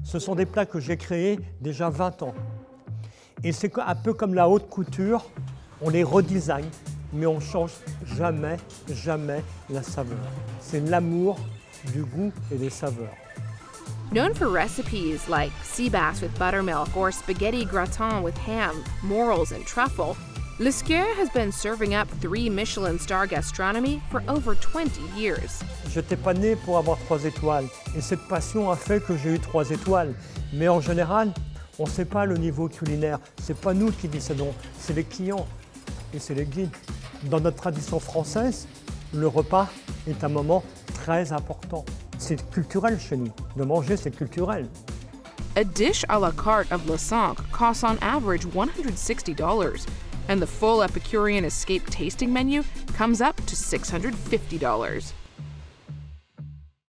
Ce sont des plats que j'ai créés déjà 20 ans. Et c'est un peu comme la haute couture, on les redesign, mais on ne change jamais, jamais la saveur. C'est l'amour du goût et des saveurs. Known for recipes like sea bass with buttermilk or spaghetti gratin with ham, morels, and truffle, Le Square has been serving up 3 Michelin-star gastronomy for over 20 years. Je n'étais pas né pour avoir 3 étoiles et cette passion a fait que j'ai eu 3 étoiles. Mais en général, on ne sait pas le niveau culinaire. Ce n'est pas nous qui décidons, c'est les clients et c'est les guides. Dans notre tradition française, le repas est un moment très important. C'est culturel chez nous. De manger, c'est culturel. A dish à la carte of Le Cinq costs on average $160, and the full Epicurean Escape tasting menu comes up to $650.